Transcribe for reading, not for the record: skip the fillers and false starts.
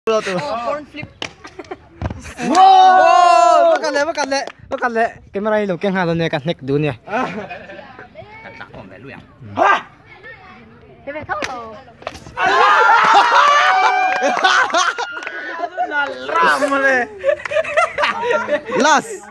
Porn flip. Wow! Bakal le. Kamera ini lokeng halon ni kan nek dunia. Tak om lu yang. Dia vet tahu. Last.